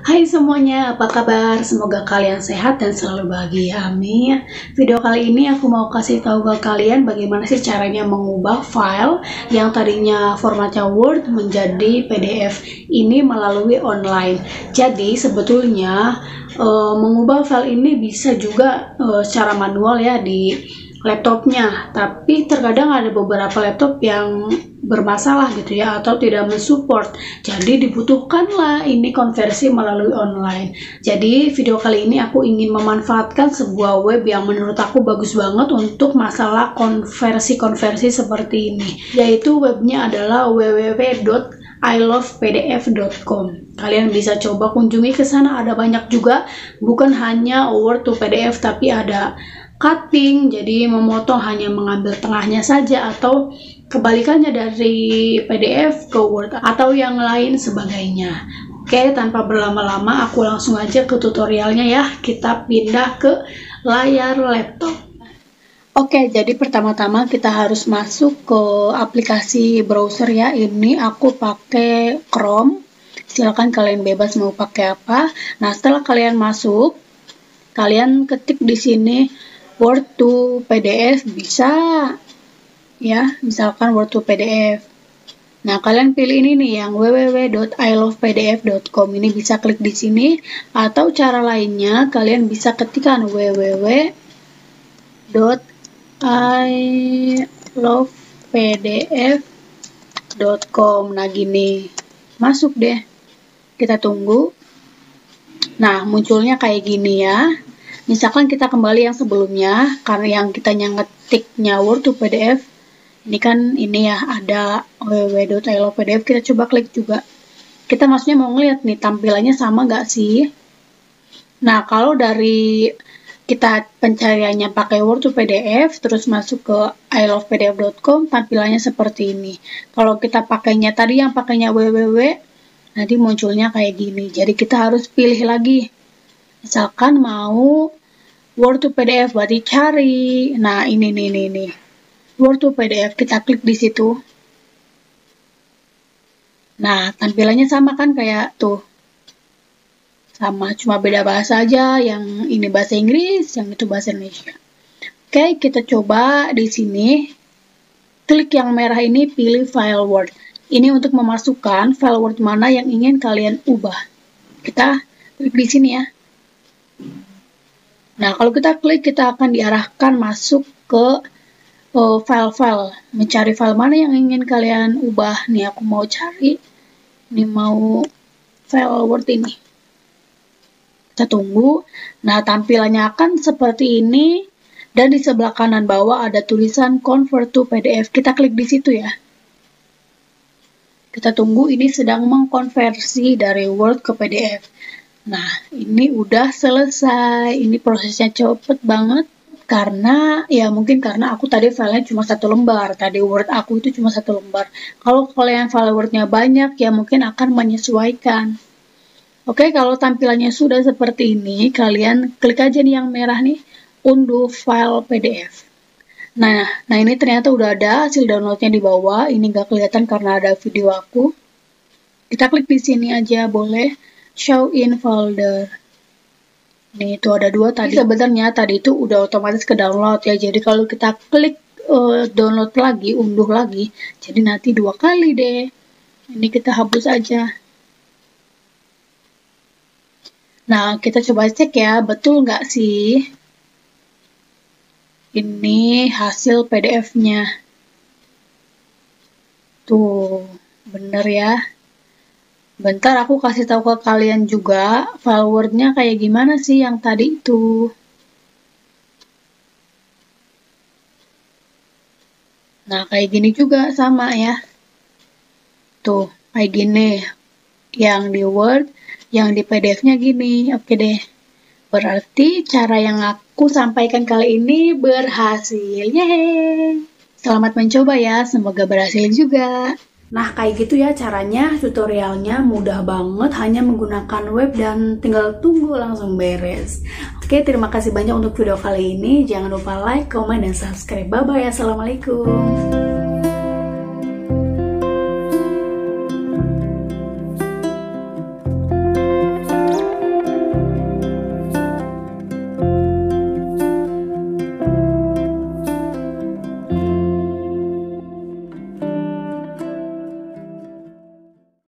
Hai semuanya, apa kabar? Semoga kalian sehat dan selalu bahagia, amin. Video kali ini aku mau kasih tahu ke kalian bagaimana sih caranya mengubah file yang tadinya formatnya Word menjadi PDF ini melalui online. Jadi sebetulnya mengubah file ini bisa juga secara manual ya di laptopnya, tapi terkadang ada beberapa laptop yang bermasalah gitu ya, atau tidak mensupport, jadi dibutuhkanlah ini konversi melalui online. Jadi video kali ini aku ingin memanfaatkan sebuah web yang menurut aku bagus banget untuk masalah konversi seperti ini, yaitu webnya adalah www.ilovepdf.com. Kalian bisa coba kunjungi ke sana, ada banyak juga, bukan hanya Word to PDF tapi ada cutting, jadi memotong hanya mengambil tengahnya saja, atau kebalikannya dari PDF ke Word, atau yang lain sebagainya. Oke, tanpa berlama-lama aku langsung aja ke tutorialnya ya. Kita pindah ke layar laptop. Oke, jadi pertama-tama kita harus masuk ke aplikasi browser ya. Ini aku pakai Chrome. Silakan kalian bebas mau pakai apa. Nah, setelah kalian masuk, kalian ketik di sini Word to PDF, bisa ya, misalkan Word to PDF. Nah, kalian pilih ini nih yang www.ilovepdf.com. Ini bisa klik di sini, atau cara lainnya kalian bisa ketikkan www.ilovepdf.com. Nah, gini. Masuk deh. Kita tunggu. Nah, munculnya kayak gini ya. Misalkan kita kembali yang sebelumnya, karena yang kita ngetiknya Word to PDF, ini kan ini ya, ada www.ilovepdf, kita coba klik juga. Kita maksudnya mau ngeliat nih, tampilannya sama nggak sih? Nah, kalau dari kita pencariannya pakai Word to PDF, terus masuk ke ilovepdf.com, tampilannya seperti ini. Kalau kita pakainya tadi yang pakainya www, nanti munculnya kayak gini. Jadi kita harus pilih lagi. Misalkan mau Word to PDF, berarti cari. Nah, ini Word to PDF, kita klik di situ. Nah, tampilannya sama kan kayak tuh. Sama, cuma beda bahasa aja. Yang ini bahasa Inggris, yang itu bahasa Indonesia. Oke, kita coba di sini. Klik yang merah ini, pilih file Word. Ini untuk memasukkan file Word mana yang ingin kalian ubah. Kita klik di sini ya. Nah, kalau kita klik, kita akan diarahkan masuk ke file-file. Mencari file mana yang ingin kalian ubah. Nih, aku mau cari. Ini mau file Word ini. Kita tunggu. Nah, tampilannya akan seperti ini. Dan di sebelah kanan bawah ada tulisan Convert to PDF. Kita klik di situ ya. Kita tunggu, ini sedang mengkonversi dari Word ke PDF. Nah, ini udah selesai. Ini prosesnya cepet banget. Karena, ya mungkin karena aku tadi filenya cuma 1 lembar. Tadi Word aku itu cuma 1 lembar. Kalau kalian file Word-nya banyak, ya mungkin akan menyesuaikan. Oke, kalau tampilannya sudah seperti ini, kalian klik aja nih yang merah nih, unduh file PDF. Nah ini ternyata udah ada hasil downloadnya di bawah. Ini nggak kelihatan karena ada video aku. Kita klik di sini aja boleh. Show in folder. Nih, itu ada 2 tadi. Sebenarnya tadi itu udah otomatis ke download ya. Jadi kalau kita klik download lagi, unduh lagi, jadi nanti 2 kali deh. Ini kita hapus aja. Nah, kita coba cek ya, betul nggak sih? Ini hasil PDF-nya. Tuh, bener ya. Bentar, aku kasih tahu ke kalian juga file Word-nya kayak gimana sih yang tadi itu. Nah, kayak gini juga sama ya. Tuh, kayak gini. Yang di Word, yang di PDF-nya gini. Oke deh. Berarti cara yang aku sampaikan kali ini berhasil. Yeay! Selamat mencoba ya, semoga berhasil juga. Nah, kayak gitu ya caranya, tutorialnya mudah banget, hanya menggunakan web dan tinggal tunggu langsung beres. Oke, terima kasih banyak untuk video kali ini. Jangan lupa like, comment, dan subscribe. Bye-bye, assalamualaikum.